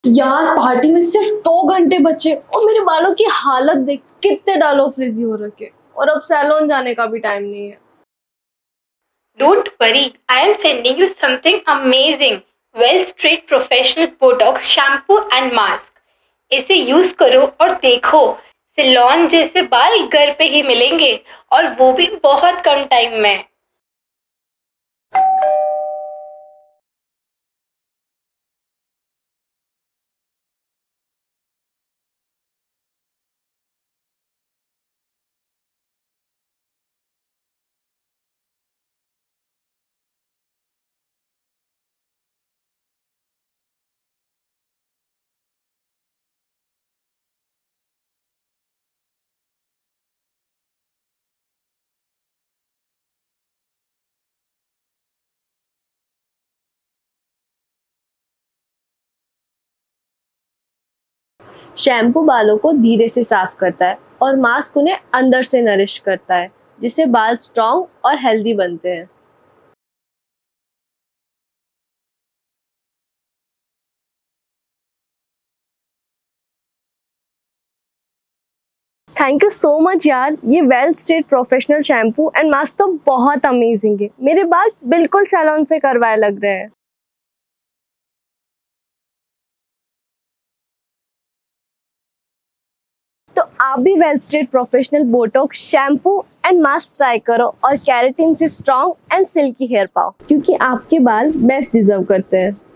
यार पार्टी में सिर्फ 2 घंटे बचे और मेरे बालों की हालत देख, कितने डालो फ्रिजी हो रखे और अब सैलून जाने का भी टाइम नहीं है। Don't worry, I am sending you something amazing. Well Straight Professional Botox shampoo and mask. इसे यूज करो और देखो, सैलून जैसे बाल घर पे ही मिलेंगे और वो भी बहुत कम टाइम में। शैम्पू बालों को धीरे से साफ करता है और मास्क उन्हें अंदर से नरिश करता है, जिससे बाल स्ट्रॉन्ग और हेल्दी बनते हैं। थैंक यू सो मच यार, ये well straight professional shampoo and mask तो बहुत अमेजिंग है। मेरे बाल बिल्कुल सैलून से करवाए लग रहे हैं। तो आप भी well straight professional botox shampoo and mask try करो और केराटिन से स्ट्रॉन्ग एंड सिल्की हेयर पाओ, क्योंकि आपके बाल बेस्ट डिजर्व करते हैं।